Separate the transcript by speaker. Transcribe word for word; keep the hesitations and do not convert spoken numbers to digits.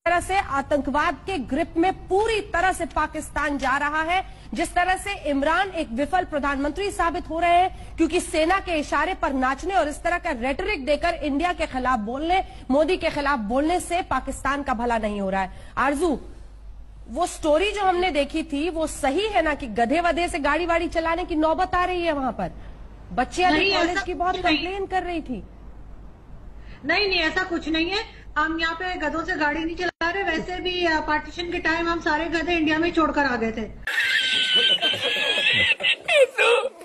Speaker 1: तरह से आतंकवाद के ग्रिप में पूरी तरह से पाकिस्तान जा रहा है, जिस तरह से इमरान एक विफल प्रधानमंत्री साबित हो रहे हैं, क्योंकि सेना के इशारे पर नाचने और इस तरह का रेटरिक देकर इंडिया के खिलाफ बोलने, मोदी के खिलाफ बोलने से पाकिस्तान का भला नहीं हो रहा है। आरजू, वो स्टोरी जो हमने देखी थी वो सही है ना, कि गधे वधे से गाड़ी वाड़ी चलाने की नौबत आ रही है वहां पर? बच्चियां भी कॉलेज की बहुत कंप्लेन कर रही थी।
Speaker 2: नहीं नहीं, ऐसा कुछ नहीं है। हम यहाँ पे गधों से गाड़ी नहीं चला रहे। वैसे भी पार्टीशन के टाइम हम सारे गधे इंडिया में छोड़कर आ गए थे।